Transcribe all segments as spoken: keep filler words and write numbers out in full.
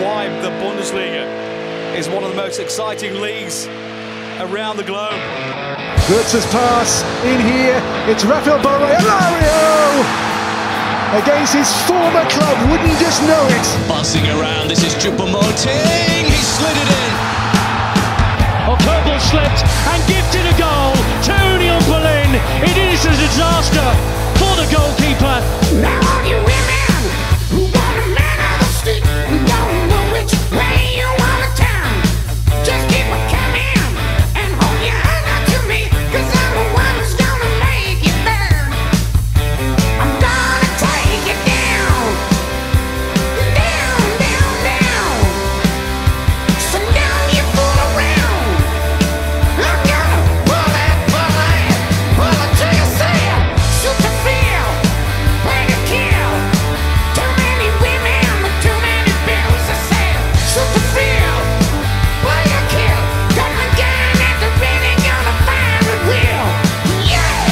why the Bundesliga is one of the most exciting leagues around the globe. Götze's pass in here. It's Rafael Barre. Alario against his former club. Wouldn't just know it. Passing around. This is Choupo-Moting. He slid it in. Oh, Kerbal slipped and gifted a goal to Union Berlin. It is a disaster for the goalkeeper. Now all you women who want a man on the street and don't know which way you want to turn, just keep on coming and hold your hand out to me, 'cause I'm the one who's gonna make you burn. I'm gonna take you down, down, down, down. So don't you fool around. I'm gonna pull it, pull it, pull it till you see it. Shoot the field, play to kill. Too many women with too many bills to sell. Shoot the field, play to kill. Got my gun at the ready, gonna fire at will. Yeah!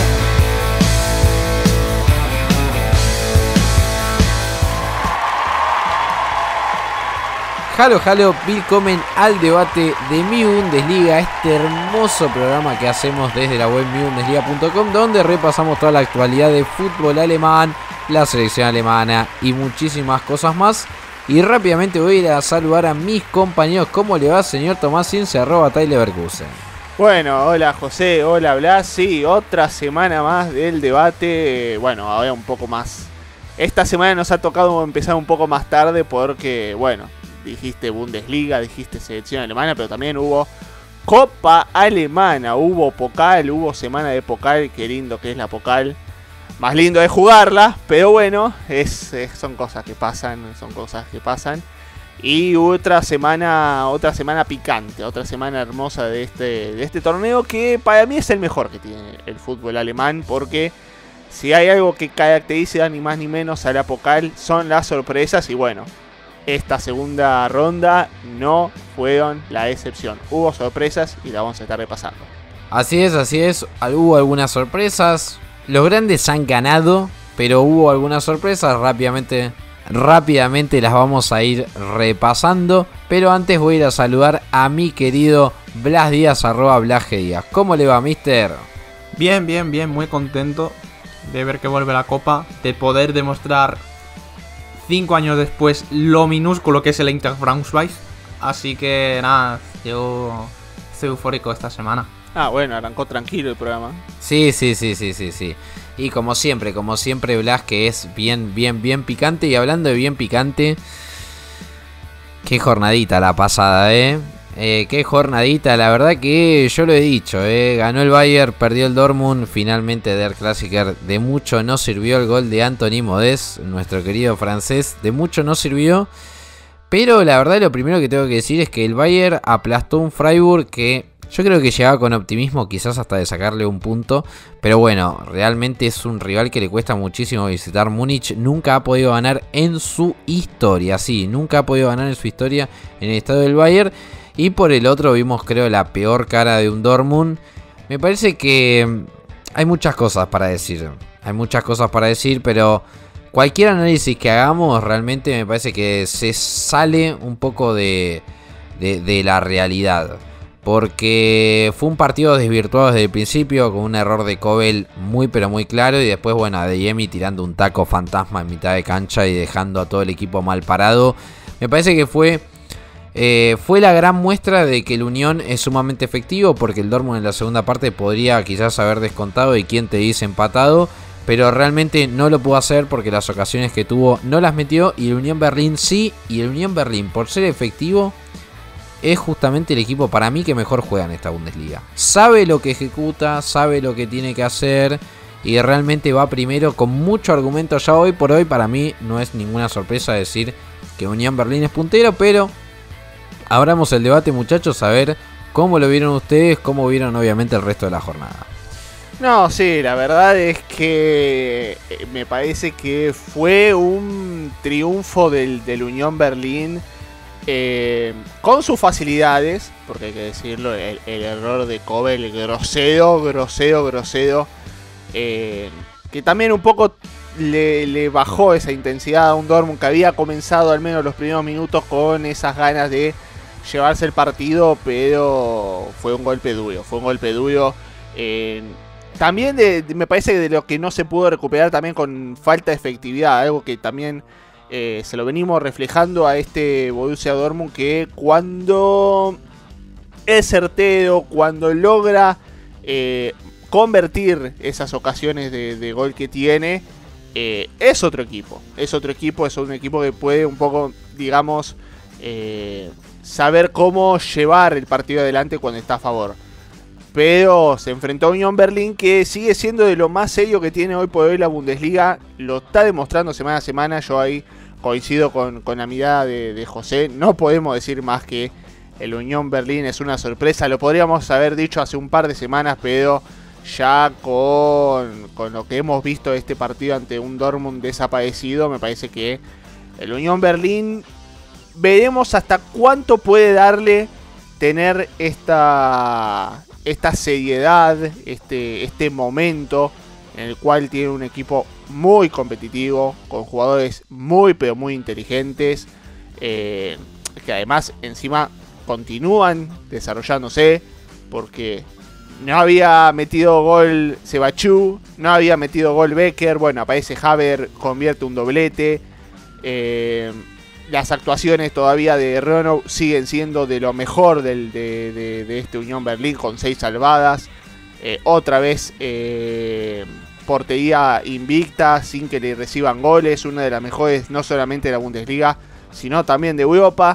Halo, halo, willkommen al debate de mi Bundesliga, este hermoso programa que hacemos desde la web mi bundesliga punto com, donde repasamos toda la actualidad de fútbol alemán, la selección alemana y muchísimas cosas más. Y rápidamente voy a ir a saludar a mis compañeros. ¿Cómo le va, señor Tomás Cince, arroba Tyler Leverkusen? Bueno, hola José, hola Blas, sí, otra semana más del debate, bueno, ahora un poco más. Esta semana nos ha tocado empezar un poco más tarde porque, bueno, dijiste Bundesliga, dijiste selección alemana, pero también hubo Copa Alemana, hubo Pokal, hubo semana de Pokal, qué lindo que es la Pokal. Más lindo es jugarla, pero bueno, es, es, son cosas que pasan, son cosas que pasan. Y otra semana, otra semana picante, otra semana hermosa de este, de este torneo que para mí es el mejor que tiene el fútbol alemán, porque si hay algo que caracteriza ni más ni menos a la Pokal son las sorpresas y bueno, esta segunda ronda no fueron la excepción. Hubo sorpresas y la vamos a estar repasando. Así es, así es, hubo algunas sorpresas, los grandes han ganado, pero hubo algunas sorpresas, rápidamente... Rápidamente las vamos a ir repasando, pero antes voy a ir a saludar a mi querido Blas Díaz, arroba Blas G Díaz. ¿Cómo le va, mister? Bien, bien, bien, muy contento de ver que vuelve la Copa, de poder demostrar cinco años después lo minúsculo que es el Eintracht Braunschweig. Así que nada, yo estoy eufórico esta semana. Ah, bueno, arrancó tranquilo el programa. Sí, sí, sí, sí, sí, sí. Y como siempre, como siempre, Blas, que es bien, bien, bien picante. Y hablando de bien picante, qué jornadita la pasada, ¿eh? eh qué jornadita, la verdad que yo lo he dicho, ¿eh? Ganó el Bayern, perdió el Dortmund. Finalmente Der Klassiker, de mucho no sirvió el gol de Anthony Modest, nuestro querido francés. De mucho no sirvió. Pero la verdad lo primero que tengo que decir es que el Bayern aplastó un Freiburg que... yo creo que llegaba con optimismo, quizás hasta de sacarle un punto. Pero bueno, realmente es un rival que le cuesta muchísimo visitar. Múnich nunca ha podido ganar en su historia. Sí, nunca ha podido ganar en su historia en el estadio del Bayern. Y por el otro vimos, creo, la peor cara de un Dortmund. Me parece que hay muchas cosas para decir. Hay muchas cosas para decir, pero cualquier análisis que hagamos realmente me parece que se sale un poco de, de, de la realidad. Porque fue un partido desvirtuado desde el principio, con un error de Kobel muy pero muy claro. Y después, bueno, Adeyemi tirando un taco fantasma en mitad de cancha y dejando a todo el equipo mal parado. Me parece que fue, eh, fue la gran muestra de que el Unión es sumamente efectivo. Porque el Dortmund en la segunda parte podría quizás haber descontado y quién te dice empatado. Pero realmente no lo pudo hacer porque las ocasiones que tuvo no las metió. Y el Unión Berlín sí. Y el Unión Berlín, por ser efectivo, es justamente el equipo para mí que mejor juega en esta Bundesliga. Sabe lo que ejecuta, sabe lo que tiene que hacer y realmente va primero con mucho argumento. Ya hoy por hoy para mí no es ninguna sorpresa decir que Unión Berlín es puntero, pero abramos el debate, muchachos, a ver cómo lo vieron ustedes, cómo vieron obviamente el resto de la jornada. No, sí, la verdad es que me parece que fue un triunfo del, del Unión Berlín. Eh, con sus facilidades, porque hay que decirlo, el, el error de Kobel, grosero, grosero, grosero, eh, que también un poco le, le bajó esa intensidad a un Dortmund que había comenzado al menos los primeros minutos con esas ganas de llevarse el partido, pero fue un golpe duro, fue un golpe duro. Eh, también de, de, me parece de lo que no se pudo recuperar también con falta de efectividad, algo que también eh, se lo venimos reflejando a este Borussia Dortmund, que cuando es certero, cuando logra eh, convertir esas ocasiones de, de gol que tiene, eh, es otro equipo, es otro equipo, es un equipo que puede un poco, digamos, eh, saber cómo llevar el partido adelante cuando está a favor. Pero se enfrentó a Unión Berlín, que sigue siendo de lo más serio que tiene hoy por hoy la Bundesliga. Lo está demostrando semana a semana. Yo ahí coincido con, con la mirada de, de José. No podemos decir más que el Unión Berlín es una sorpresa. Lo podríamos haber dicho hace un par de semanas, pero ya con, con lo que hemos visto de este partido ante un Dortmund desaparecido, me parece que el Unión Berlín, veremos hasta cuánto puede darle tener esta, esta seriedad, este, este momento en el cual tiene un equipo muy competitivo, con jugadores muy pero muy inteligentes, eh, que además encima continúan desarrollándose, porque no había metido gol Sebachú, no había metido gol Becker, bueno, aparece Haver, convierte un doblete. eh, Las actuaciones todavía de Renault siguen siendo de lo mejor del, de, de, de este Unión Berlín, con seis salvadas. Eh, otra vez eh, portería invicta, sin que le reciban goles. Una de las mejores, no solamente de la Bundesliga, sino también de Europa.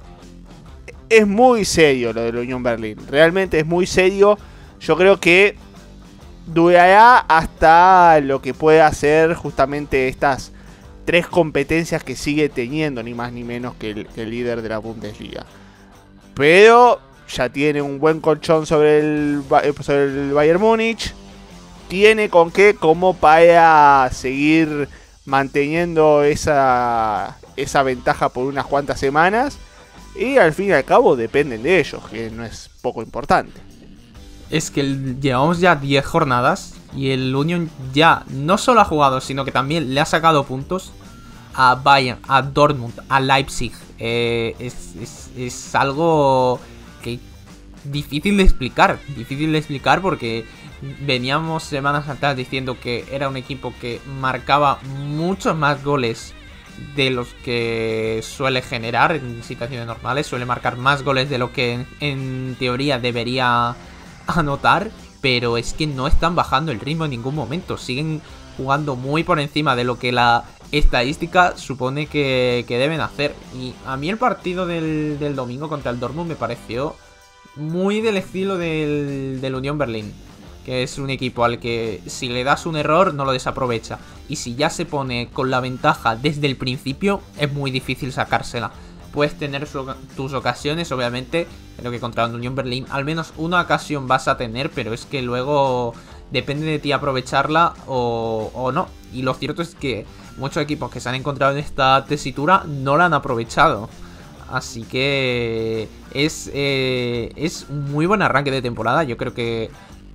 Es muy serio lo de la Unión Berlín. Realmente es muy serio. Yo creo que durará hasta lo que pueda hacer justamente estas tres competencias que sigue teniendo, ni más ni menos que el, que el líder de la Bundesliga. Pero ya tiene un buen colchón sobre el, sobre el Bayern Múnich. Tiene con qué como para seguir manteniendo esa, esa ventaja por unas cuantas semanas. Y al fin y al cabo dependen de ellos, que no es poco importante. Es que el, llevamos ya diez jornadas y el Union ya no solo ha jugado, sino que también le ha sacado puntos a Bayern, a Dortmund, a Leipzig. Eh, es, es, es algo que difícil de explicar, difícil de explicar porque veníamos semanas atrás diciendo que era un equipo que marcaba muchos más goles de los que suele generar en situaciones normales, suele marcar más goles de lo que en, en teoría debería anotar, pero es que no están bajando el ritmo en ningún momento, siguen jugando muy por encima de lo que la estadística supone que, que deben hacer. Y a mí el partido del, del domingo contra el Dortmund me pareció muy del estilo del, del Unión Berlín, que es un equipo al que si le das un error no lo desaprovecha, y si ya se pone con la ventaja desde el principio es muy difícil sacársela. Puedes tener su, tus ocasiones, obviamente, creo que contra la Unión Berlín al menos una ocasión vas a tener, pero es que luego depende de ti aprovecharla o, o no. Y lo cierto es que muchos equipos que se han encontrado en esta tesitura no la han aprovechado. Así que es, eh, es un muy buen arranque de temporada. Yo creo que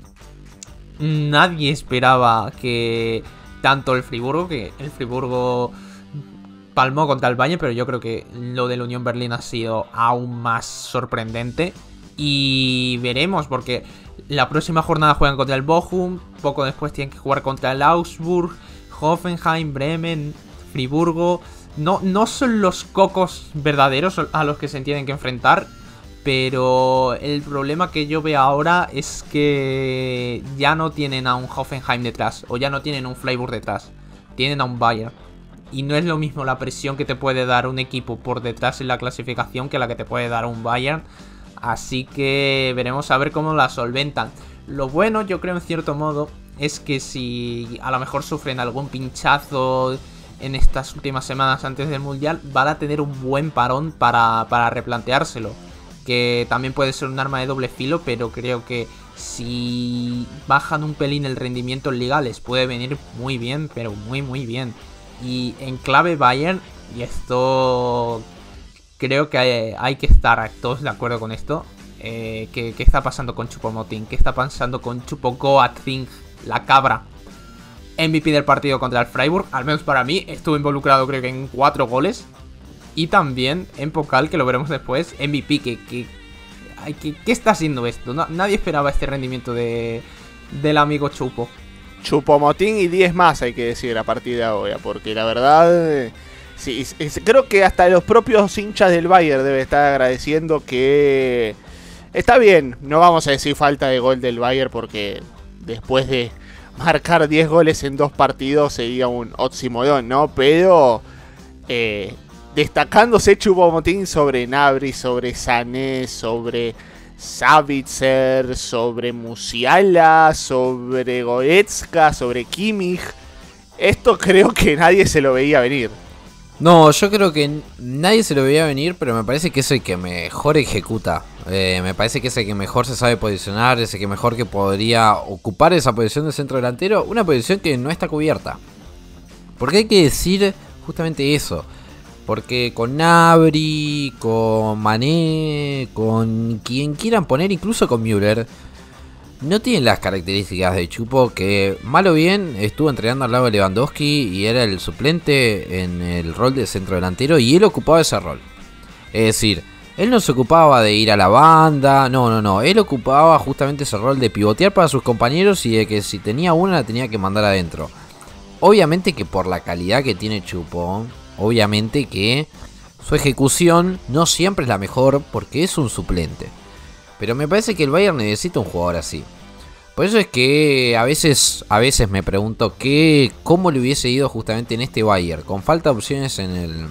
nadie esperaba que tanto el Friburgo, que el Friburgo palmó contra el Bayern, pero yo creo que lo del Unión Berlín ha sido aún más sorprendente. Y veremos, porque la próxima jornada juegan contra el Bochum, poco después tienen que jugar contra el Augsburg, Hoffenheim, Bremen, Friburgo. No, no son los cocos verdaderos a los que se tienen que enfrentar, pero el problema que yo veo ahora es que ya no tienen a un Hoffenheim detrás, o ya no tienen a un Freiburg detrás, tienen a un Bayern. Y no es lo mismo la presión que te puede dar un equipo por detrás en la clasificación que la que te puede dar un Bayern. Así que veremos a ver cómo la solventan. Lo bueno, yo creo en cierto modo, es que si a lo mejor sufren algún pinchazo en estas últimas semanas antes del Mundial, van a tener un buen parón para, para replanteárselo. Que también puede ser un arma de doble filo, pero creo que si bajan un pelín el rendimiento en Liga les puede venir muy bien, pero muy muy bien. Y en clave Bayern, y esto creo que hay, hay que estar todos de acuerdo con esto, eh, ¿qué, ¿qué está pasando con Choupo-Moting? ¿Qué está pasando con Choupo-Goatling, la cabra? M V P del partido contra el Freiburg, al menos para mí, estuvo involucrado creo que en cuatro goles. Y también en Pokal, que lo veremos después, M V P, que... que, que ¿qué está haciendo esto? No, nadie esperaba este rendimiento de del amigo Chupo. Chupomotín y diez más, hay que decir, a partir de ahora, porque la verdad... Eh, sí, es, es, creo que hasta los propios hinchas del Bayern deben estar agradeciendo que... Está bien, no vamos a decir falta de gol del Bayern, porque después de marcar diez goles en dos partidos sería un oxímoron, ¿no? Pero... Eh, destacándose Choupo-Moting sobre Gnabry, sobre Sané, sobre Sabitzer, sobre Musiala, sobre Goretzka, sobre Kimmich. Esto creo que nadie se lo veía venir. No, yo creo que nadie se lo veía venir, pero me parece que es el que mejor ejecuta. Eh, me parece que es el que mejor se sabe posicionar, es el que mejor que podría ocupar esa posición de centro delantero, una posición que no está cubierta. Porque hay que decir justamente eso. Porque con Gnabry, con Mané, con quien quieran poner, incluso con Müller, no tienen las características de Chupo, que mal o bien estuvo entrenando al lado de Lewandowski y era el suplente en el rol de centro delantero y él ocupaba ese rol. Es decir, él no se ocupaba de ir a la banda, no, no, no, él ocupaba justamente ese rol de pivotear para sus compañeros y de que si tenía una la tenía que mandar adentro. Obviamente que por la calidad que tiene Chupo, obviamente que su ejecución no siempre es la mejor porque es un suplente. Pero me parece que el Bayern necesita un jugador así. Por eso es que a veces, a veces me pregunto que cómo le hubiese ido justamente en este Bayern. Con falta de opciones en el,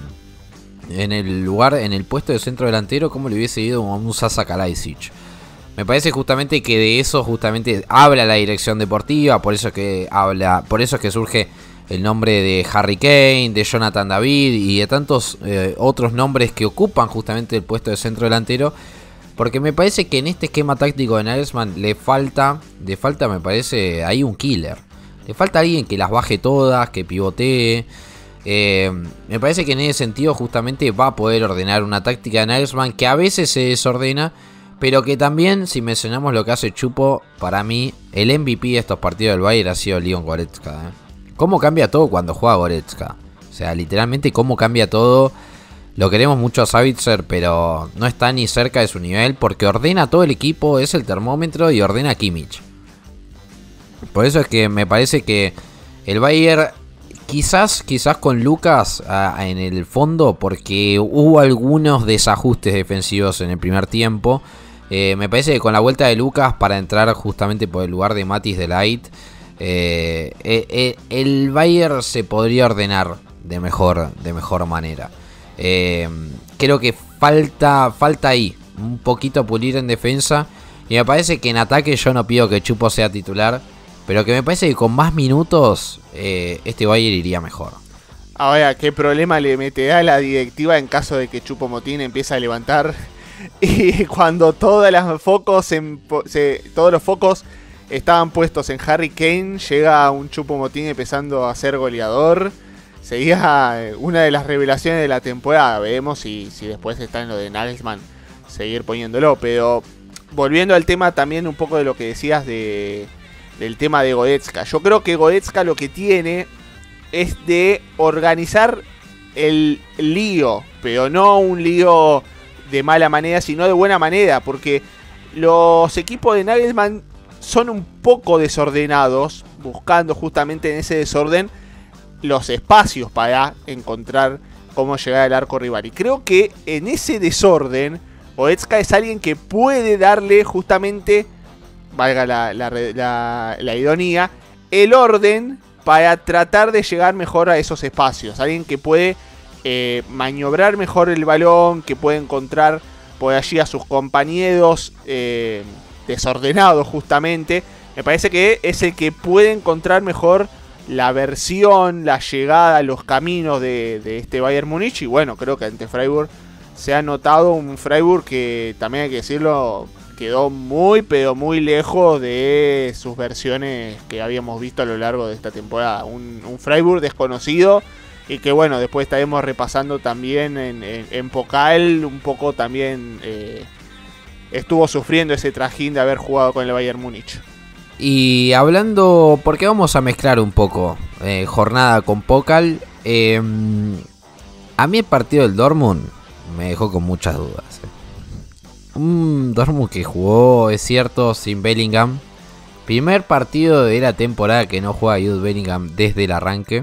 en el lugar, en el puesto de centro delantero, cómo le hubiese ido a un Sasa Kalajdzic. Me parece justamente que de eso justamente habla la dirección deportiva. Por eso es que habla, por eso es que surge el nombre de Harry Kane, de Jonathan David y de tantos eh, otros nombres que ocupan justamente el puesto de centro delantero. Porque me parece que en este esquema táctico de Nagelsmann le falta, le falta me parece ahí un killer. Le falta alguien que las baje todas, que pivotee. Eh, me parece que en ese sentido justamente va a poder ordenar una táctica de Nagelsmann que a veces se desordena. Pero que también, si mencionamos lo que hace Chupo, para mí el M V P de estos partidos del Bayern ha sido Leon Goretzka, ¿eh? Cómo cambia todo cuando juega Goretzka. O sea, literalmente cómo cambia todo. Lo queremos mucho a Sabitzer, pero no está ni cerca de su nivel. Porque ordena todo el equipo, es el termómetro y ordena a Kimmich. Por eso es que me parece que el Bayern, quizás, quizás con Lucas a, en el fondo, porque hubo algunos desajustes defensivos en el primer tiempo. Eh, me parece que con la vuelta de Lucas para entrar justamente por el lugar de Matthijs de Ligt, Eh, eh, eh, el Bayern se podría ordenar de mejor, de mejor manera. Eh, creo que falta, falta ahí un poquito pulir en defensa. Y me parece que en ataque yo no pido que Chupo sea titular, pero que me parece que con más minutos eh, este Bayern iría mejor. Ahora, ¿qué problema le meterá a la directiva en caso de que Choupo-Moting empiece a levantar? Y cuando todas las focos en, se, todos los focos estaban puestos en Harry Kane, llega un Choupo-Moting empezando a ser goleador. Sería una de las revelaciones de la temporada. Veremos si, si después está en lo de Nagelsmann seguir poniéndolo. Pero volviendo al tema también un poco de lo que decías de, del tema de Goretzka. Yo creo que Goretzka lo que tiene es de organizar el lío, pero no un lío de mala manera, sino de buena manera. Porque los equipos de Nagelsmann son un poco desordenados, buscando justamente en ese desorden los espacios para encontrar cómo llegar al arco rival. Y creo que en ese desorden, Goretzka es alguien que puede darle justamente, valga la, la, la, la ironía, el orden para tratar de llegar mejor a esos espacios. Alguien que puede eh, maniobrar mejor el balón, que puede encontrar por allí a sus compañeros eh, desordenados justamente. Me parece que es el que puede encontrar mejor la versión, la llegada, los caminos de, de este Bayern Múnich. Y bueno, creo que ante Freiburg se ha notado un Freiburg que, también hay que decirlo, quedó muy pero muy lejos de sus versiones que habíamos visto a lo largo de esta temporada. Un, un Freiburg desconocido y que bueno, después estaremos repasando también en, en, en Pokal. Un poco también eh, estuvo sufriendo ese trajín de haber jugado con el Bayern Múnich. Y hablando, porque vamos a mezclar un poco eh, jornada con Pokal. Eh, a mí el partido del Dortmund me dejó con muchas dudas. Eh. Un Dortmund que jugó, es cierto, sin Bellingham. Primer partido de la temporada que no juega Jude Bellingham desde el arranque.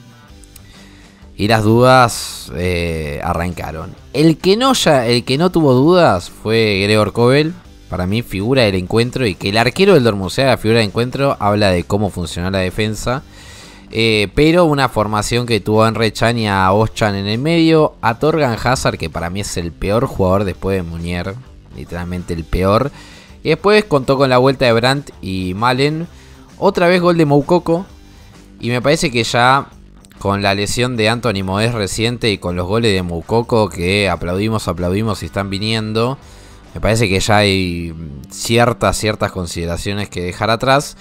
Y las dudas eh, arrancaron. El que, no ya, el que no tuvo dudas fue Gregor Kobel. Para mí, figura del encuentro. Y que el arquero del Dortmund sea la figura del encuentro habla de cómo funcionó la defensa. Eh, pero una formación que tuvo a Emre Can y a Özcan en el medio. A Torgan Hazard, que para mí es el peor jugador después de Munier. Literalmente el peor. Y después contó con la vuelta de Brandt y Malen. Otra vez gol de Moukoko. Y me parece que ya con la lesión de Anthony Modest reciente y con los goles de Moukoko que aplaudimos, aplaudimos y están viniendo, me parece que ya hay ciertas, ciertas consideraciones que dejar atrás.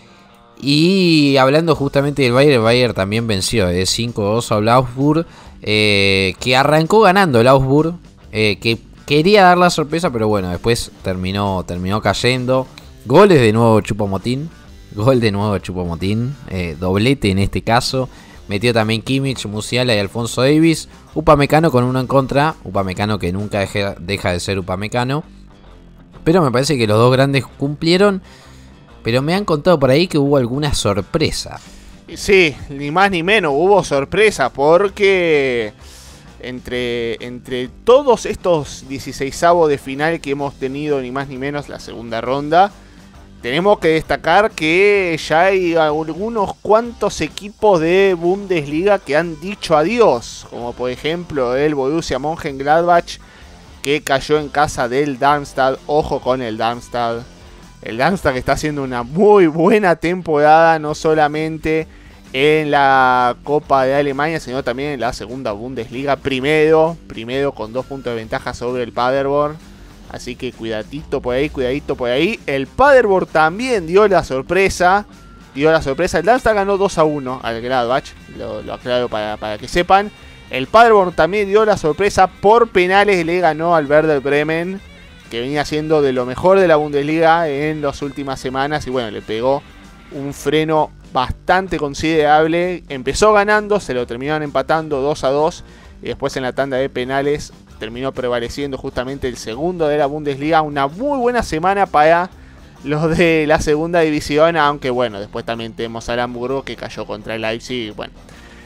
Y hablando justamente del Bayern, el Bayern también venció de cinco dos al Augsburg, eh, que arrancó ganando el Augsburg, eh, que quería dar la sorpresa, pero bueno, después terminó, terminó cayendo. Goles de nuevo Choupo-Moting, gol de nuevo Choupo-Moting, eh, doblete en este caso. Metió también Kimmich, Musiala y Alphonso Davies. Upamecano con uno en contra. Upamecano que nunca deja, deja de ser Upamecano. Pero me parece que los dos grandes cumplieron. Pero me han contado por ahí que hubo alguna sorpresa. Sí, ni más ni menos, hubo sorpresa porque entre, entre todos estos dieciseisavos de final que hemos tenido, ni más ni menos la segunda ronda, tenemos que destacar que ya hay algunos cuantos equipos de Bundesliga que han dicho adiós, como por ejemplo el Borussia Mönchengladbach, que cayó en casa del Darmstadt. Ojo con el Darmstadt. El Darmstadt que está haciendo una muy buena temporada, no solamente en la Copa de Alemania, sino también en la segunda Bundesliga. Primero, primero con dos puntos de ventaja sobre el Paderborn. Así que cuidadito por ahí, cuidadito por ahí. El Paderborn también dio la sorpresa. Dio la sorpresa. El Darmstadt ganó dos a uno al Gladbach. Lo, lo aclaro para, para que sepan. El Paderborn también dio la sorpresa. Por penales le ganó al Werder Bremen, que venía siendo de lo mejor de la Bundesliga en las últimas semanas. Y bueno, le pegó un freno bastante considerable. Empezó ganando, se lo terminaron empatando dos a dos. Y después en la tanda de penales terminó prevaleciendo justamente el segundo de la Bundesliga. Una muy buena semana para los de la segunda división. Aunque bueno, después también tenemos al Hamburgo que cayó contra el Leipzig. Bueno.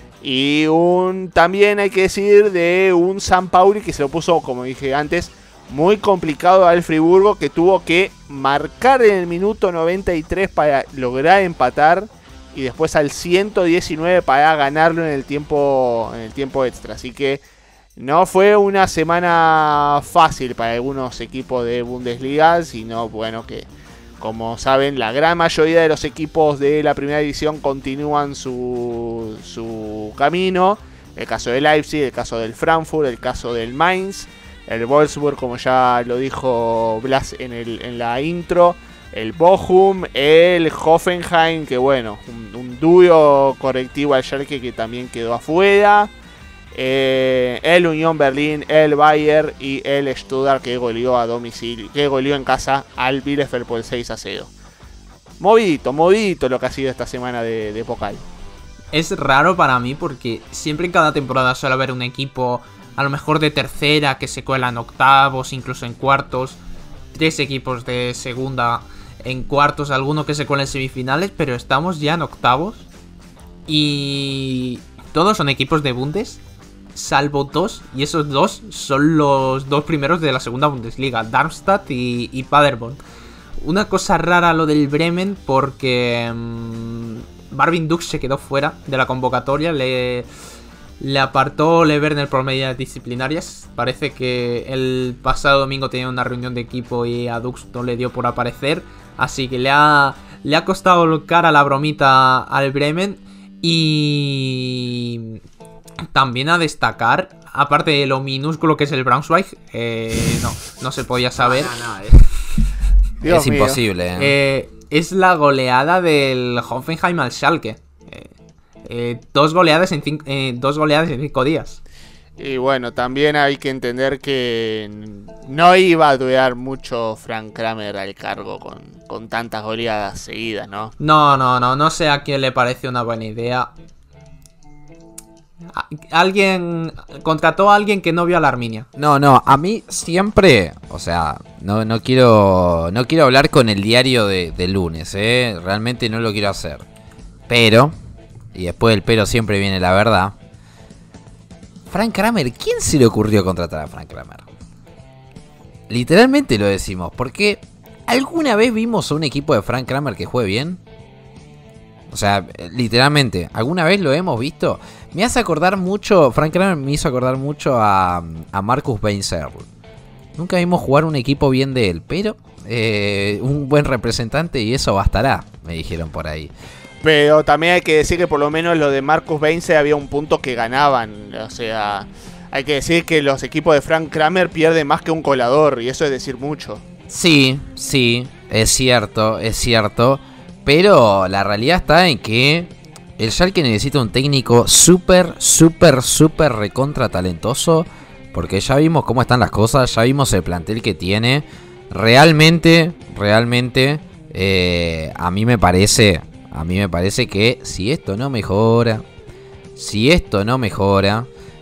Y un también hay que decir de un San Pauli que se lo puso, como dije antes, muy complicado al Friburgo, que tuvo que marcar en el minuto noventa y tres para lograr empatar. Y después al ciento diecinueve para ganarlo en el tiempo, en el tiempo extra. Así que no fue una semana fácil para algunos equipos de Bundesliga, sino bueno que, como saben, la gran mayoría de los equipos de la primera división continúan su, su camino. El caso del Leipzig, el caso del Frankfurt, el caso del Mainz, el Wolfsburg, como ya lo dijo Blas en, el, en la intro, el Bochum, el Hoffenheim, que bueno, un, un duro correctivo al Schalke que también quedó afuera. Eh, el Unión Berlín, el Bayern y el Stuttgart que goleó a domicilio, que goleó en casa al Bielefeld por el seis a cero. Movidito, movidito lo que ha sido esta semana de, de Pokal. Es raro para mí porque siempre en cada temporada suele haber un equipo a lo mejor de tercera que se cuela en octavos, incluso en cuartos. Tres equipos de segunda en cuartos, alguno que se cuela en semifinales, pero estamos ya en octavos. Y todos son equipos de Bundes, salvo dos, y esos dos son los dos primeros de la segunda Bundesliga, Darmstadt y, y Paderborn. Una cosa rara lo del Bremen porque mmm, Barvin Dux se quedó fuera de la convocatoria, le, le apartó Le Werner por medidas disciplinarias. Parece que el pasado domingo tenía una reunión de equipo y a Dux no le dio por aparecer, así que le ha, le ha costado cara la bromita al Bremen. Y también a destacar, aparte de lo minúsculo que es el Braunschweig, eh, no, no se podía saber. No, no, no, es es imposible. ¿eh? Eh, es la goleada del Hoffenheim al Schalke. Eh, eh, dos, goleadas en cinco, eh, dos goleadas en cinco días. Y bueno, también hay que entender que no iba a durar mucho Frank Kramer al cargo con, con tantas goleadas seguidas, ¿no? No, no, no, no sé a quién le parece una buena idea. Alguien contrató a alguien que no vio a la Arminia. No, no, a mí siempre, o sea, no, no quiero no quiero hablar con el diario de, de lunes, ¿eh? Realmente no lo quiero hacer. Pero, y después del pero siempre viene la verdad. Frank Kramer, ¿quién se le ocurrió contratar a Frank Kramer? Literalmente lo decimos, porque ¿alguna vez vimos a un equipo de Frank Kramer que juegue bien? O sea, literalmente, ¿alguna vez lo hemos visto? Me hace acordar mucho, Frank Kramer me hizo acordar mucho a, a Marcus Weinzierl. Nunca vimos jugar un equipo bien de él, pero eh, un buen representante y eso bastará, me dijeron por ahí. Pero también hay que decir que por lo menos lo de Marcus Weinzierl había un punto que ganaban. O sea, hay que decir que los equipos de Frank Kramer pierden más que un colador, y eso es decir mucho. Sí, sí, es cierto, es cierto. Pero la realidad está en que el Schalke necesita un técnico súper, súper, súper recontra talentoso. Porque ya vimos cómo están las cosas, ya vimos el plantel que tiene. Realmente, realmente, eh, a mí me parece... A mí me parece que si esto no mejora, si esto no mejora,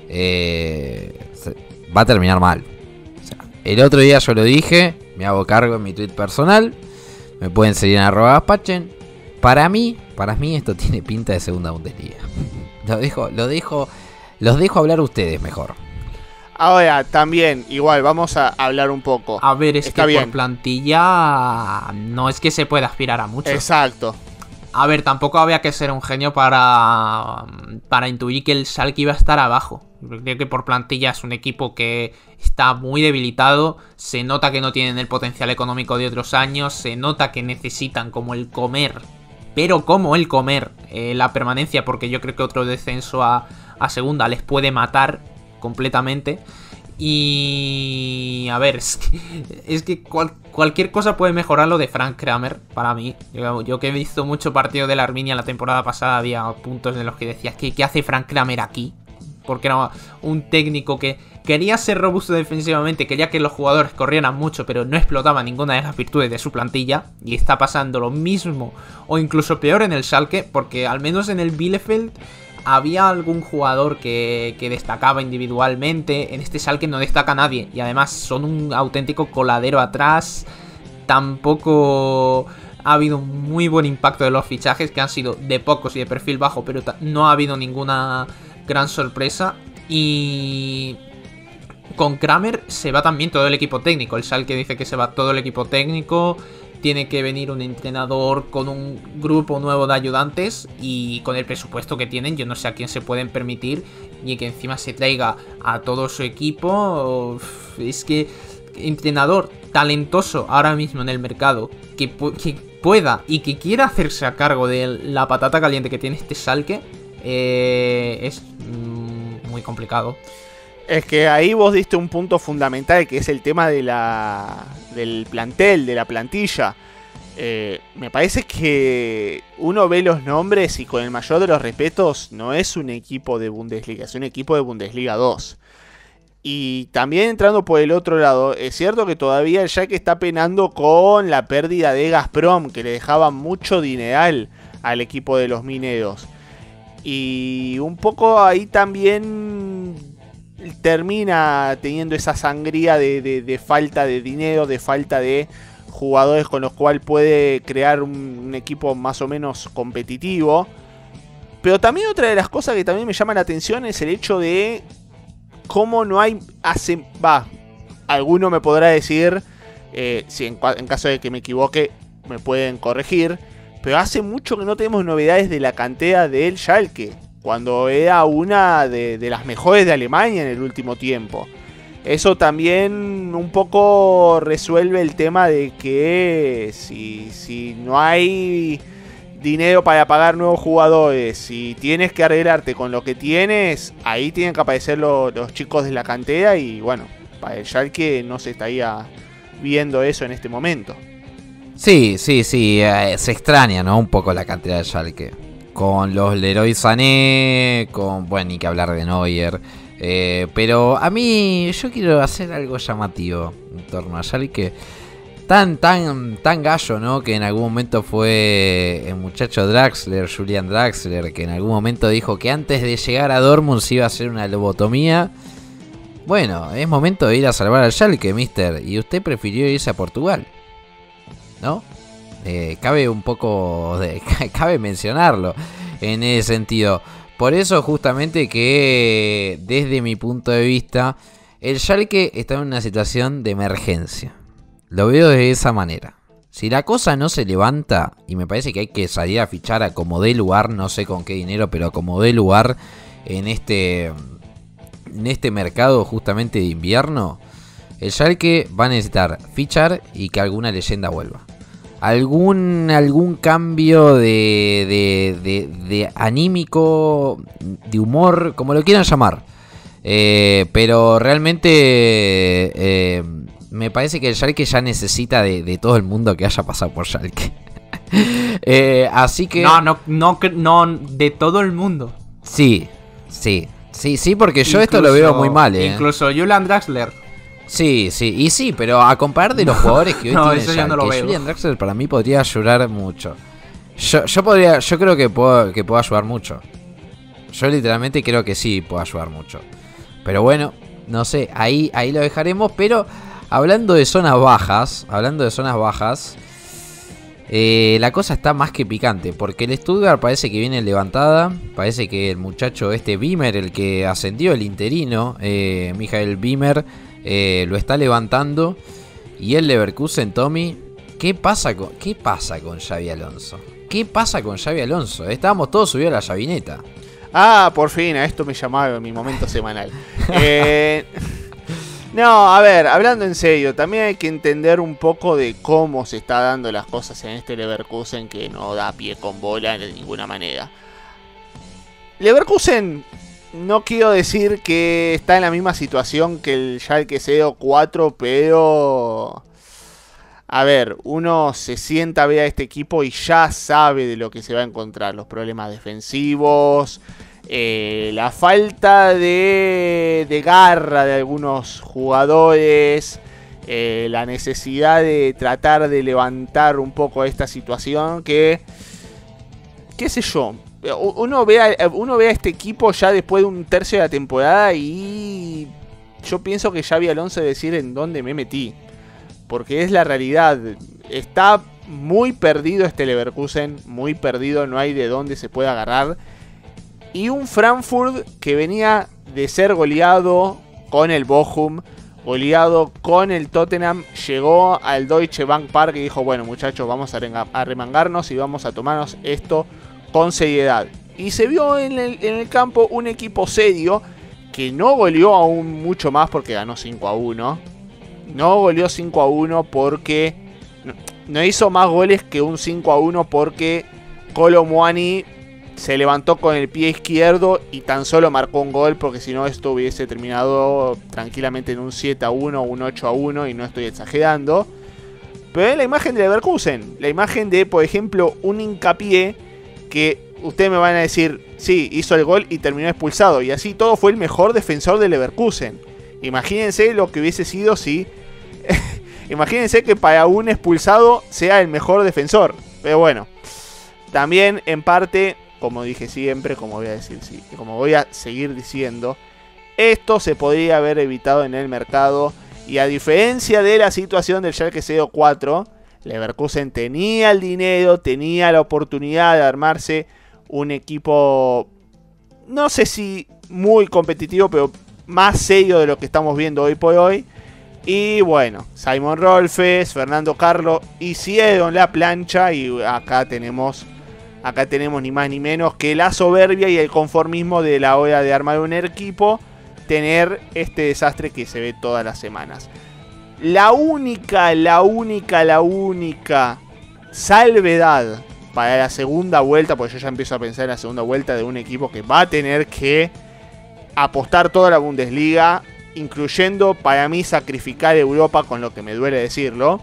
eh, va a terminar mal. O sea, el otro día yo lo dije, me hago cargo en mi tweet personal, me pueden seguir en arroba Gaspachen. Para mí, para mí esto tiene pinta de segunda Bundesliga. Lo dejo, lo dejo, los dejo hablar ustedes mejor. Ahora, también, igual, vamos a hablar un poco. A ver, es Está que bien. por plantilla no es que se pueda aspirar a mucho. Exacto. A ver, tampoco había que ser un genio para, para intuir que el Schalke iba a estar abajo. Creo que por plantilla es un equipo que está muy debilitado. Se nota que no tienen el potencial económico de otros años. Se nota que necesitan como el comer. Pero como el comer eh, la permanencia. Porque yo creo que otro descenso a, a segunda les puede matar completamente. Y... a ver, es que, es que cual, cualquier cosa puede mejorar lo de Frank Kramer, para mí. Yo, yo que he visto mucho partido de la Arminia la temporada pasada, había puntos en los que decías, ¿qué, qué hace Frank Kramer aquí? Porque era un técnico que quería ser robusto defensivamente, quería que los jugadores corrieran mucho, pero no explotaba ninguna de las virtudes de su plantilla. Y está pasando lo mismo, o incluso peor en el Schalke, porque al menos en el Bielefeld había algún jugador que, que destacaba individualmente. En este Schalke no destaca nadie. Y además son un auténtico coladero atrás. Tampoco ha habido un muy buen impacto de los fichajes, que han sido de pocos y de perfil bajo. Pero no ha habido ninguna gran sorpresa. Y con Kramer se va también todo el equipo técnico. El Schalke dice que se va todo el equipo técnico. Tiene que venir un entrenador con un grupo nuevo de ayudantes. Y con el presupuesto que tienen, yo no sé a quién se pueden permitir. Y que encima se traiga a todo su equipo. Es que entrenador talentoso ahora mismo en el mercado, que, que pueda y que quiera hacerse a cargo de la patata caliente que tiene este Schalke, eh, es mm, muy complicado. Es que ahí vos diste un punto fundamental, que es el tema de la del plantel, de la plantilla. Eh, me parece que uno ve los nombres y con el mayor de los respetos no es un equipo de Bundesliga, es un equipo de Bundesliga dos. Y también entrando por el otro lado, es cierto que todavía el Schalke está penando con la pérdida de Gazprom, que le dejaba mucho dineral al equipo de los mineros. Y un poco ahí también termina teniendo esa sangría de, de, de falta de dinero, de falta de jugadores con los cuales puede crear un, un equipo más o menos competitivo. Pero también otra de las cosas que también me llama la atención es el hecho de cómo no hay... Hace, va, alguno me podrá decir, eh, si en, en caso de que me equivoque me pueden corregir, pero hace mucho que no tenemos novedades de la cantera del Schalke, cuando era una de, de las mejores de Alemania en el último tiempo. Eso también un poco resuelve el tema de que si, si no hay dinero para pagar nuevos jugadores, si tienes que arreglarte con lo que tienes, ahí tienen que aparecer lo, los chicos de la cantera. Y bueno, para el Schalke no se estaría viendo eso en este momento. Sí, sí, sí, eh, se extraña, ¿no? Un poco la cantera del Schalke. Con los Leroy Sané, con, bueno, ni que hablar de Neuer. Eh, pero a mí yo quiero hacer algo llamativo en torno a Schalke. Tan, tan, tan gallo, ¿no? Que en algún momento fue el muchacho Draxler, Julian Draxler, que en algún momento dijo que antes de llegar a Dortmund se iba a hacer una lobotomía. Bueno, es momento de ir a salvar al Schalke, mister. Y usted prefirió irse a Portugal, ¿no? Eh, cabe un poco de, cabe mencionarlo en ese sentido. Por eso justamente que desde mi punto de vista el Schalke está en una situación de emergencia. Lo veo de esa manera. Si la cosa no se levanta, y me parece que hay que salir a fichar a como dé lugar, no sé con qué dinero, pero a como dé lugar en este en este mercado justamente de invierno, el Schalke va a necesitar fichar y que alguna leyenda vuelva. Algún, algún cambio de, de, de, de anímico, de humor, como lo quieran llamar. Eh, pero realmente eh, me parece que el Schalke ya necesita de, de todo el mundo que haya pasado por Schalke. eh, así que... No, no, no, no, de todo el mundo. Sí, sí, sí, sí, porque yo incluso, esto lo veo muy mal. Eh. Incluso Julian Draxler. Sí, sí, y sí, pero a comparar de los jugadores que hoy no, tiene eso ya no lo veo. Julian Draxler para mí podría ayudar mucho. Yo, yo podría, yo creo que puedo, que puedo ayudar mucho. Yo literalmente creo que sí puedo ayudar mucho. Pero bueno, no sé, ahí, ahí lo dejaremos. Pero hablando de zonas bajas, hablando de zonas bajas, eh, la cosa está más que picante. Porque el Stuttgart parece que viene levantada. Parece que el muchacho este Wimmer, el que ascendió, el interino, eh, Michael Wimmer, Eh, lo está levantando. Y el Leverkusen, Tommy, ¿qué pasa con, qué pasa con Xabi Alonso? ¿Qué pasa con Xabi Alonso? Estábamos todos subidos a la llavineta. Ah, por fin, a esto me llamaba en mi momento semanal. eh, no, a ver, hablando en serio, también hay que entender un poco de cómo se está dando las cosas en este Leverkusen, que no da pie con bola de ninguna manera. Leverkusen... No quiero decir que está en la misma situación que el Schalke cero cuatro, pero... A ver, uno se sienta a ver a este equipo y ya sabe de lo que se va a encontrar. Los problemas defensivos, eh, la falta de, de garra de algunos jugadores, eh, la necesidad de tratar de levantar un poco esta situación que... ¿Qué sé yo? Uno ve, a, uno ve a este equipo ya después de un tercio de la temporada y yo pienso que Xabi Alonso debe decir en dónde me metí. Porque es la realidad. Está muy perdido este Leverkusen, muy perdido, no hay de dónde se pueda agarrar. Y un Frankfurt que venía de ser goleado con el Bochum, goleado con el Tottenham, llegó al Deutsche Bank Park y dijo, bueno muchachos, vamos a remangarnos y vamos a tomarnos esto con seriedad. Y se vio en el, en el campo un equipo serio que no goleó aún mucho más porque ganó cinco a uno. No goleó cinco a uno porque no, no hizo más goles que un cinco a uno porque Kolo Muani se levantó con el pie izquierdo y tan solo marcó un gol, porque si no esto hubiese terminado tranquilamente en un siete a uno o un ocho a uno, y no estoy exagerando. Pero es la imagen de Leverkusen, la imagen de, por ejemplo, un Hincapié que ustedes me van a decir, sí, hizo el gol y terminó expulsado, y así todo fue el mejor defensor de Leverkusen. Imagínense lo que hubiese sido si... Imagínense que para un expulsado sea el mejor defensor. Pero bueno, también en parte, como dije siempre, como voy a decir, sí, como voy a seguir diciendo, esto se podría haber evitado en el mercado. Y a diferencia de la situación del Schalke cero cuatro, Leverkusen tenía el dinero, tenía la oportunidad de armarse un equipo, no sé si muy competitivo, pero más serio de lo que estamos viendo hoy por hoy. Y bueno, Simon Rolfes, Fernando Carlo hicieron la plancha y acá tenemos, acá tenemos ni más ni menos que la soberbia y el conformismo de la hora de armar un equipo, tener este desastre que se ve todas las semanas. La única, la única, la única salvedad para la segunda vuelta, porque yo ya empiezo a pensar en la segunda vuelta de un equipo que va a tener que apostar toda la Bundesliga, incluyendo para mí sacrificar Europa, con lo que me duele decirlo.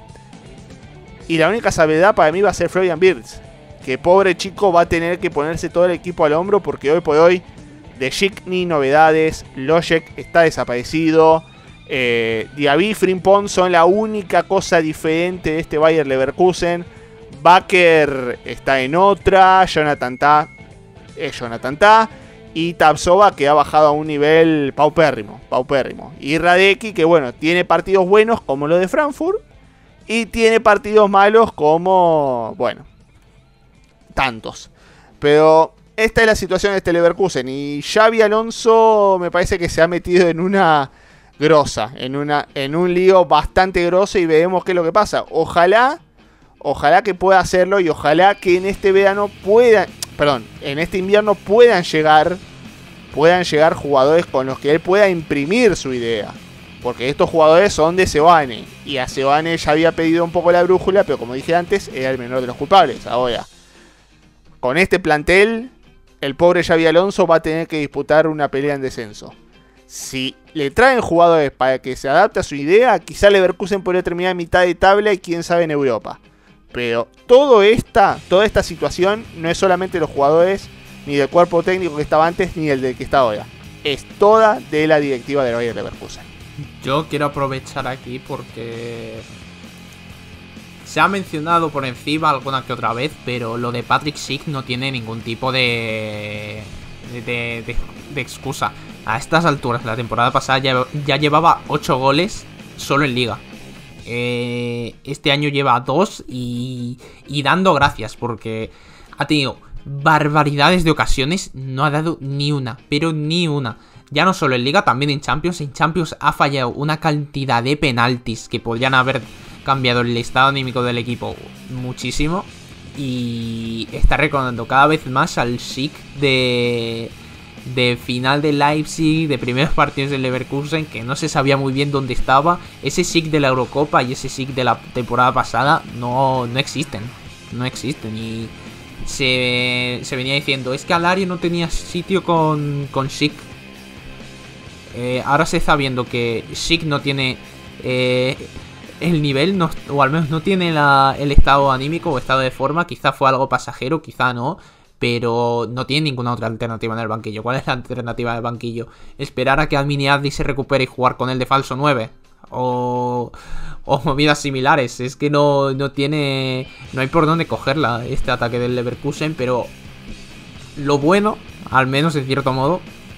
Y la única salvedad para mí va a ser Florian Wirtz, que pobre chico va a tener que ponerse todo el equipo al hombro, porque hoy por hoy De Schick ni novedades. Lojek está desaparecido. Eh, Diaby, Frimpong son la única cosa diferente de este Bayer Leverkusen. Bakker está en otra. Jonathan Tah es Jonathan Tah. Y Tapsova, que ha bajado a un nivel paupérrimo, paupérrimo. Y Radecki, que bueno, tiene partidos buenos como lo de Frankfurt. Y tiene partidos malos como, bueno, tantos. Pero esta es la situación de este Leverkusen. Y Xabi Alonso me parece que se ha metido en una grosa. En, una, en un lío bastante grosso. Y veremos qué es lo que pasa. Ojalá, ojalá que pueda hacerlo. Y ojalá que en este verano puedan... Perdón, en este invierno puedan llegar puedan llegar jugadores con los que él pueda imprimir su idea. Porque estos jugadores son de Seoane. Y a Seoane ya había pedido un poco la brújula, pero como dije antes, era el menor de los culpables. Ahora, con este plantel, el pobre Xabi Alonso va a tener que disputar una pelea en descenso. Si le traen jugadores para que se adapte a su idea, quizá Leverkusen podría terminar en mitad de tabla y quién sabe en Europa. Pero todo esta, toda esta situación no es solamente de los jugadores, ni del cuerpo técnico que estaba antes, ni el del que está ahora. Es toda de la directiva del Bayer Leverkusen. Yo quiero aprovechar aquí porque se ha mencionado por encima alguna que otra vez, pero lo de Patrick Schick no tiene ningún tipo de, de, de, de excusa. A estas alturas, la temporada pasada ya, ya llevaba ocho goles solo en Liga. Eh, este año lleva dos y, y dando gracias porque ha tenido barbaridades de ocasiones, no ha dado ni una, pero ni una. Ya no solo en Liga, también en Champions. En Champions ha fallado una cantidad de penaltis que podrían haber cambiado el estado anímico del equipo muchísimo. Y está recordando cada vez más al Schick de... de final de Leipzig, de primeros partidos del Leverkusen, que no se sabía muy bien dónde estaba. Ese Schick de la Eurocopa y ese Schick de la temporada pasada no, no existen. No existen. Y se, se venía diciendo, es que Alario no tenía sitio con, con Schick. Eh, ahora se está viendo que Schick no tiene eh, el nivel, no, o al menos no tiene la, el estado anímico o estado de forma. Quizá fue algo pasajero, quizá no. Pero no tiene ninguna otra alternativa en el banquillo. ¿Cuál es la alternativa del banquillo? ¿Esperar a que Adminiaddi se recupere y jugar con él de falso nueve? O, o movidas similares. Es que no, no tiene... No hay por dónde cogerla este ataque del Leverkusen. Pero lo bueno, al menos de cierto modo,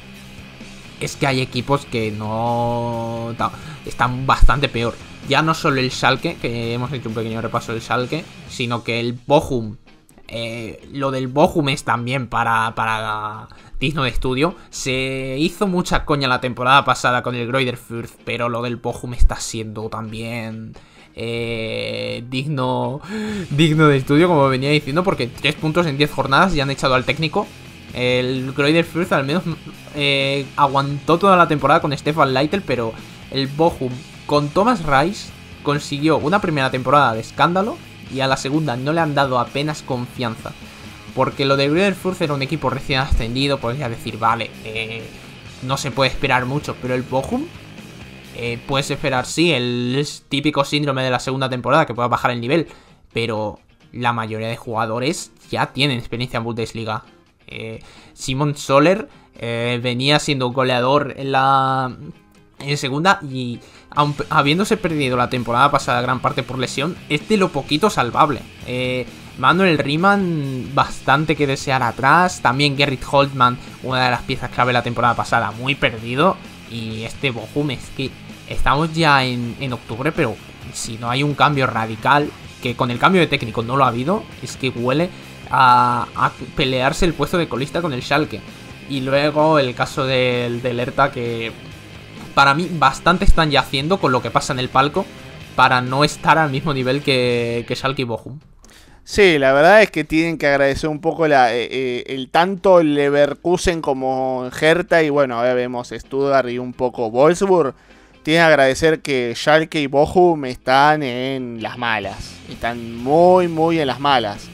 es que hay equipos que no... están bastante peor. Ya no solo el Schalke, que hemos hecho un pequeño repaso del Schalke, sino que el Bochum... Eh, lo del Bochum es también para, para digno de estudio. Se hizo mucha coña la temporada pasada con el Greuther Fürth, pero lo del Bochum está siendo también eh, digno, digno de estudio, como venía diciendo, porque tres puntos en diez jornadas ya han echado al técnico. El Greuther Fürth al menos eh, aguantó toda la temporada con Stefan Leitl, pero el Bochum con Thomas Reis consiguió una primera temporada de escándalo. Y a la segunda no le han dado apenas confianza. Porque lo de Greuther Fürth era un equipo recién ascendido. Podría decir, vale, eh, no se puede esperar mucho. Pero el Bochum, eh, puedes esperar, sí, el típico síndrome de la segunda temporada, que pueda bajar el nivel. Pero la mayoría de jugadores ya tienen experiencia en Bundesliga. Eh, Simon Soler eh, venía siendo goleador en la... en segunda y aun, habiéndose perdido la temporada pasada gran parte por lesión, es de lo poquito salvable. eh, Manuel Riemann bastante que desear atrás. También Gerrit Holtmann, una de las piezas clave de la temporada pasada, muy perdido. Y este Bochum, es que estamos ya en, en octubre, pero si no hay un cambio radical, que con el cambio de técnico no lo ha habido, es que huele a, a pelearse el puesto de colista con el Schalke. Y luego el caso del, del Hertha, que para mí bastante están ya haciendo con lo que pasa en el palco para no estar al mismo nivel que, que Schalke y Bochum. Sí, la verdad es que tienen que agradecer un poco la, eh, eh, el tanto Leverkusen como Hertha, y bueno, ahora vemos Stuttgart y un poco Wolfsburg. Tienen que agradecer que Schalke y Bochum están en las malas. Están muy, muy en las malas.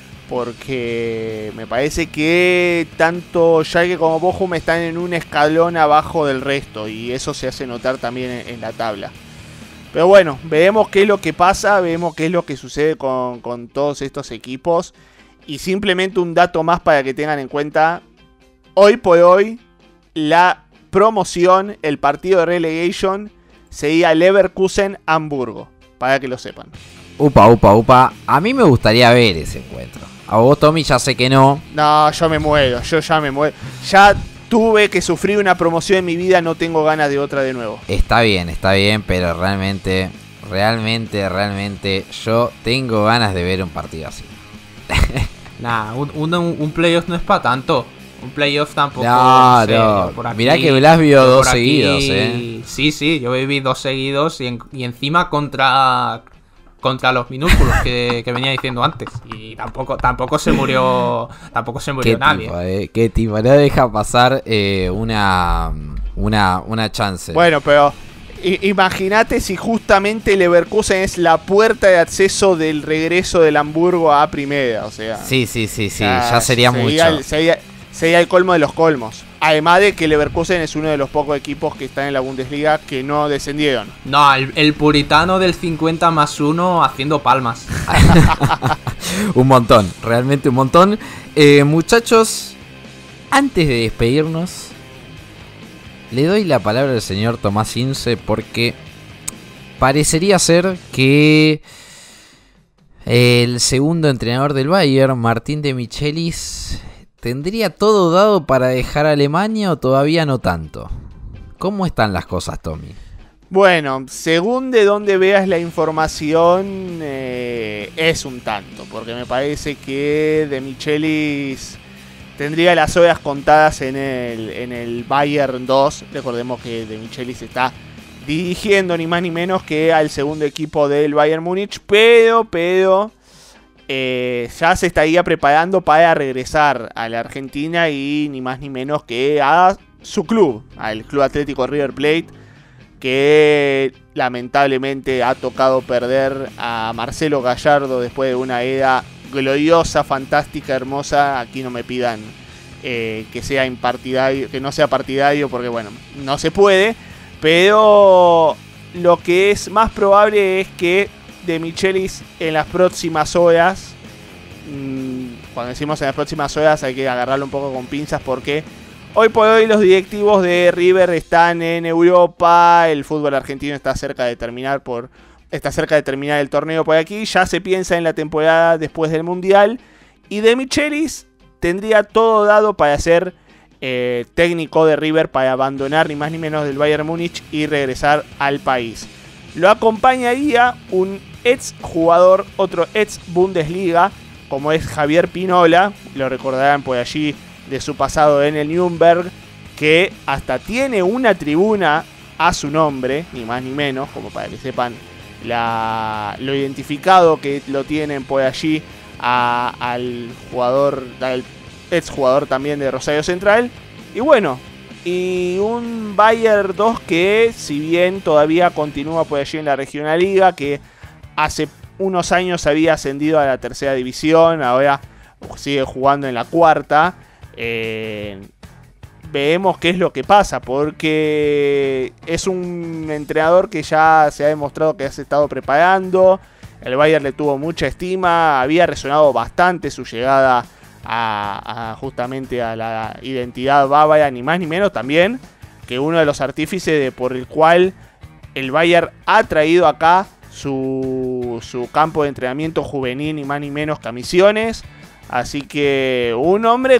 Porque me parece que tanto Schalke como Bochum están en un escalón abajo del resto. Y eso se hace notar también en, en la tabla. Pero bueno, veremos qué es lo que pasa. Veremos qué es lo que sucede con, con todos estos equipos. Y simplemente un dato más para que tengan en cuenta. Hoy por hoy, la promoción, el partido de relegation, sería Leverkusen-Hamburgo, para que lo sepan. Upa, upa, upa. A mí me gustaría ver ese encuentro. A vos, Tommy, ya sé que no. No, yo me muero, yo ya me muero. Ya tuve que sufrir una promoción en mi vida, no tengo ganas de otra de nuevo. Está bien, está bien, pero realmente, realmente, realmente, yo tengo ganas de ver un partido así. Nah, un, un, un playoff no es para tanto. Un playoff tampoco. No, no sé, no. por aquí, Mirá que Blas vio por dos aquí, seguidos, eh. Sí, sí, yo viví dos seguidos y, en, y encima contra contra los minúsculos que, que venía diciendo antes. Y tampoco tampoco se murió tampoco se murió Qué nadie. tipo, eh. Qué tipo, no deja pasar eh, una, una, una chance. Bueno, pero imagínate si justamente Leverkusen es la puerta de acceso del regreso del Hamburgo a Primera, o sea. Sí, sí, sí, sí, ya, ya sería, sería mucho. El, sería, sería el colmo de los colmos. Además de que Leverkusen es uno de los pocos equipos que están en la Bundesliga que no descendieron. No, el, el puritano del cincuenta más uno haciendo palmas. Un montón, realmente un montón. Eh, muchachos, antes de despedirnos, le doy la palabra al señor Tomás Ince porque parecería ser que el segundo entrenador del Bayern, Martín de Michelis, ¿tendría todo dado para dejar Alemania o todavía no tanto? ¿Cómo están las cosas, Tommy? Bueno, según de donde veas la información, eh, es un tanto, porque me parece que de Michelis tendría las horas contadas en el, en el Bayern dos. Recordemos que de Michelis está dirigiendo ni más ni menos que al segundo equipo del Bayern Múnich, pero, pero eh, ya se estaría preparando para regresar a la Argentina y ni más ni menos que a su club, al Club Atlético River Plate, que lamentablemente ha tocado perder a Marcelo Gallardo después de una era gloriosa, fantástica, hermosa. Aquí no me pidan eh, que sea impartidario, que no sea partidario, porque bueno, no se puede. Pero lo que es más probable es que de Michelis en las próximas horas, mmm, cuando decimos en las próximas horas hay que agarrarlo un poco con pinzas, porque hoy por hoy los directivos de River están en Europa, el fútbol argentino está cerca de terminar por está cerca de terminar el torneo por aquí, ya se piensa en la temporada después del Mundial, y de Michelis tendría todo dado para ser eh, técnico de River, para abandonar ni más ni menos del Bayern Múnich y regresar al país. Lo acompañaría un ex jugador, otro ex Bundesliga, como es Javier Pinola, lo recordarán por allí de su pasado en el Nürnberg, que hasta tiene una tribuna a su nombre, ni más ni menos, como para que sepan la, lo identificado que lo tienen por allí a, al jugador, al ex jugador también de Rosario Central. Y bueno, y un Bayern dos que, si bien todavía continúa por allí en la Regional Liga, que hace unos años había ascendido a la tercera división, ahora sigue jugando en la cuarta. Eh, Vemos qué es lo que pasa, porque es un entrenador que ya se ha demostrado que se ha estado preparando. El Bayern le tuvo mucha estima, había resonado bastante su llegada a, a justamente a la identidad bávara, ni más ni menos también que uno de los artífices de, por el cual el Bayern ha traído acá su, su campo de entrenamiento juvenil, ni más ni menos que a Misiones. Así que un hombre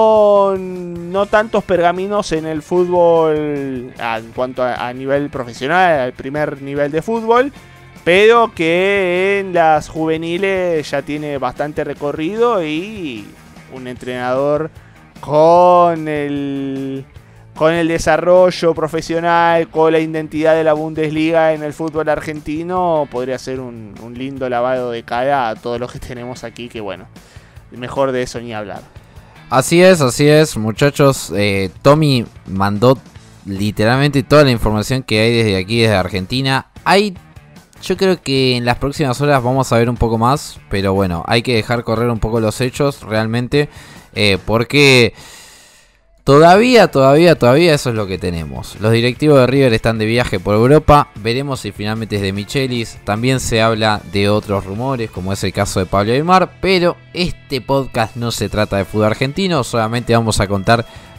con no tantos pergaminos en el fútbol en cuanto a, a nivel profesional, al primer nivel de fútbol, pero que en las juveniles ya tiene bastante recorrido y un entrenador con el, con el desarrollo profesional, con la identidad de la Bundesliga en el fútbol argentino, podría ser un, un lindo lavado de cara a todos los que tenemos aquí, que bueno, mejor de eso ni hablar. Así es, así es, muchachos. Eh, Tommy mandó literalmente toda la información que hay desde aquí, desde Argentina. Hay, yo creo que en las próximas horas vamos a ver un poco más, pero bueno, hay que dejar correr un poco los hechos realmente, eh, porque todavía, todavía, todavía eso es lo que tenemos. Los directivos de River están de viaje por Europa. Veremos si finalmente es de Michelis. También se habla de otros rumores, como es el caso de Pablo Aimar. Pero este podcast no se trata de fútbol argentino. Solamente vamos a contar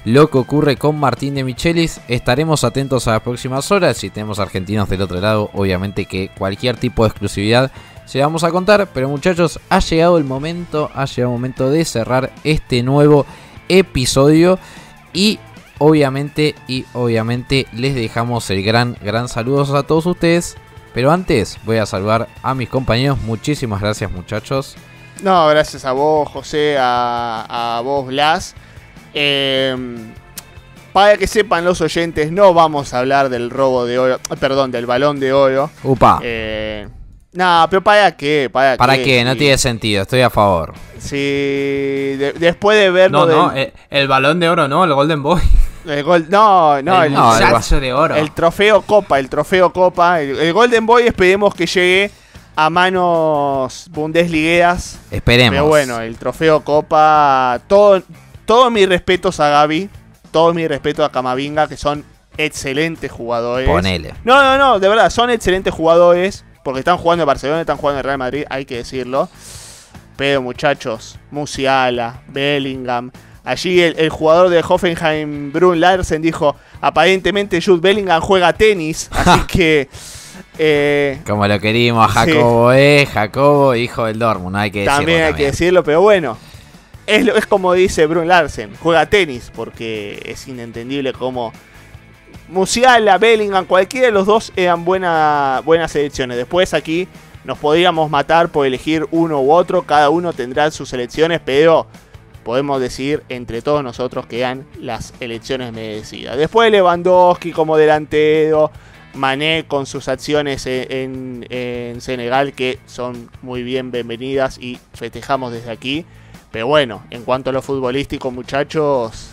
lo que ocurre con Martín de Michelis. Estaremos atentos a las próximas horas. Si tenemos argentinos del otro lado, obviamente que cualquier tipo de exclusividad se vamos a contar. Pero muchachos, ha llegado el momento, ha llegado el momento de cerrar este nuevo episodio. Y obviamente, y obviamente les dejamos el gran, gran saludos a todos ustedes. Pero antes voy a saludar a mis compañeros. Muchísimas gracias, muchachos. No, gracias a vos, José, a, a vos, Blas. Eh, para que sepan los oyentes, no vamos a hablar del robo de oro, perdón, del balón de oro. Upa. Eh, no, pero ¿para qué? ¿Para, ¿Para qué? qué? No Sí. tiene sentido, estoy a favor. Sí, de- después de verlo No, no, del- el, el balón de oro, no, el Golden Boy. el gol, no, no, el el, no, el- muchacho de oro. el trofeo Copa, el trofeo Copa, el, el Golden Boy esperemos que llegue a manos bundesligueas. Esperemos. Pero bueno, el trofeo Copa, todo, todos mis respetos a Gaby, todos mis respetos a Camavinga, que son excelentes jugadores. Ponele. No, no, no, de verdad, son excelentes jugadores, porque están jugando en Barcelona, están jugando en Real Madrid, hay que decirlo. Pero muchachos, Musiala, Bellingham, allí el, el jugador de Hoffenheim, Brun Larsen, dijo, aparentemente Jude Bellingham juega tenis, así que... Eh, Como lo querimos a Jacobo, Sí. eh. Jacobo, hijo del Dortmund, hay que decirlo. También hay que decirlo, pero bueno. Es, lo- es como dice Brun Larsen, juega tenis, porque es inentendible cómo Musiala, Bellingham, cualquiera de los dos eran buena, buenas selecciones. Después aquí nos podríamos matar por elegir uno u otro, cada uno tendrá sus selecciones, pero podemos decir entre todos nosotros que eran las elecciones merecidas. Después Lewandowski como delantero, Mané con sus acciones en, en, en Senegal que son muy bien bienvenidas y festejamos desde aquí. Pero bueno, en cuanto a lo futbolístico, muchachos,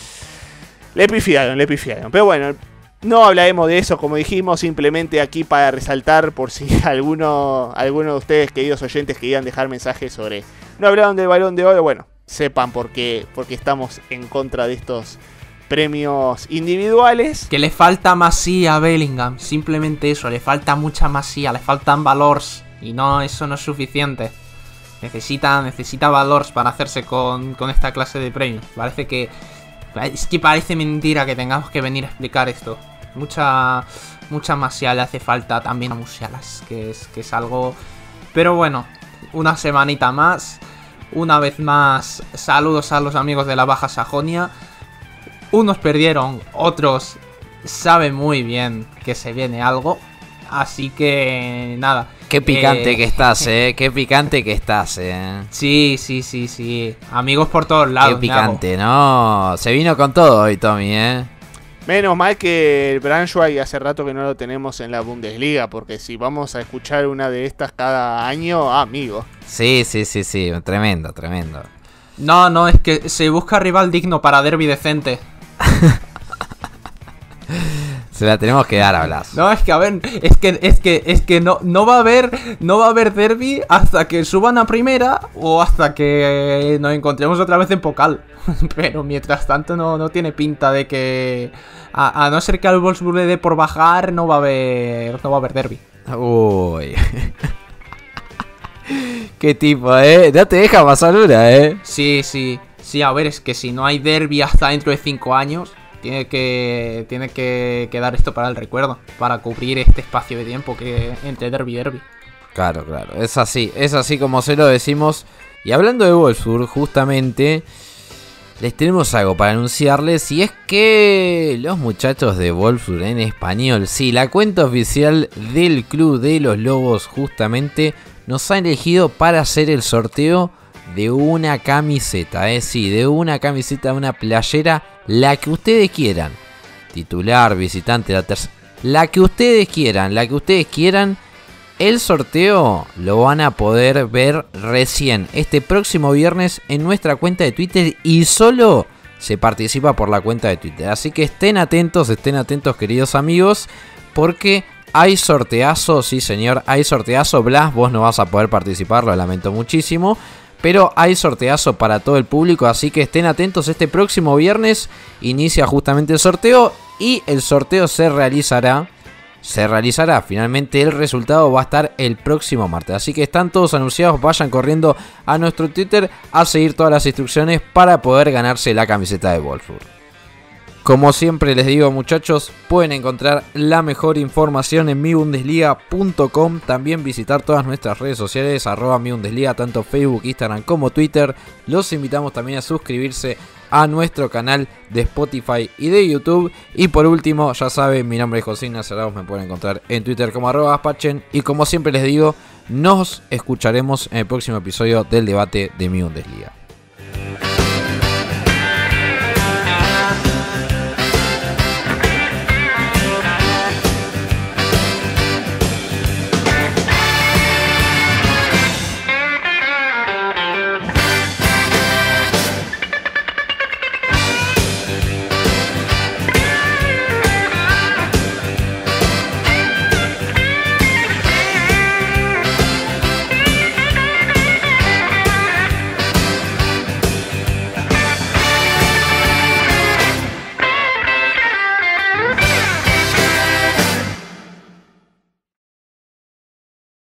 le pifiaron, le pifiaron. Pero bueno, no hablaremos de eso, como dijimos, simplemente aquí para resaltar por si alguno, alguno de ustedes, queridos oyentes, querían dejar mensajes sobre no hablaron del Balón de Oro. Bueno, sepan por qué, porque estamos en contra de estos premios individuales. Que le falta masía a Bellingham, simplemente eso, le falta mucha masía, le faltan valores. Y no, eso no es suficiente. Necesita, necesita valores para hacerse con, con esta clase de premios. Parece que... Es que parece mentira que tengamos que venir a explicar esto. Mucha mucha masía le hace falta también a Musialas, que es, que es algo... Pero bueno, una semanita más. Una vez más, saludos a los amigos de la Baja Sajonia. Unos perdieron, otros saben muy bien que se viene algo. Así que nada. Qué picante eh, que estás, eh. Qué picante que estás, eh. Sí, sí, sí, sí. Amigos por todos lados. Qué picante, no. Se vino con todo hoy, Tommy, eh. Menos mal que el Braunschweig hace rato que no lo tenemos en la Bundesliga, porque si vamos a escuchar una de estas cada año, ah, amigo. Sí, sí, sí, sí. Tremendo, tremendo. No, no, es que se busca rival digno para derbi decente. Se la tenemos que dar a Blas. No, es que a ver, es que es que es que no no va a haber no va a haber derbi hasta que suban a primera o hasta que nos encontremos otra vez en Pokal. Pero mientras tanto no, no tiene pinta de que a, a no ser que al Wolfsburg le dé por bajar, no va a haber no va a haber derbi. Uy. Qué tipo, eh. No te deja pasar una, eh. Sí, sí. Sí, a ver, es que si no hay derbi hasta dentro de cinco años, tiene que tiene que quedar esto para el recuerdo, para cubrir este espacio de tiempo que entre derbi y derbi. Claro, claro. Es así, es así como se lo decimos. Y hablando de Wolfsburg, justamente, les tenemos algo para anunciarles. Y es que los muchachos de Wolfsburg en español, sí, la cuenta oficial del Club de los Lobos, justamente, nos ha elegido para hacer el sorteo de una camiseta, eh, sí, de una camiseta, de una playera, la que ustedes quieran, titular, visitante, la tercera, la que ustedes quieran, la que ustedes quieran. El sorteo lo van a poder ver recién este próximo viernes en nuestra cuenta de Twitter y solo se participa por la cuenta de Twitter, así que estén atentos, estén atentos, queridos amigos, porque hay sorteazo, sí señor, hay sorteazo. Blas, vos no vas a poder participar, lo lamento muchísimo, pero hay sorteazo para todo el público, así que estén atentos. Este próximo viernes inicia justamente el sorteo y el sorteo se realizará, se realizará, finalmente el resultado va a estar el próximo martes, así que están todos anunciados, vayan corriendo a nuestro Twitter a seguir todas las instrucciones para poder ganarse la camiseta de Wolfsburg. Como siempre les digo, muchachos, pueden encontrar la mejor información en mi bundesliga punto com. También visitar todas nuestras redes sociales, arroba mi bundesliga, tanto Facebook, Instagram como Twitter. Los invitamos también a suscribirse a nuestro canal de Spotify y de YouTube. Y por último, ya saben, mi nombre es José Ignacio Arauz, me pueden encontrar en Twitter como arroba Aspachen. Y como siempre les digo, nos escucharemos en el próximo episodio del debate de mi Bundesliga.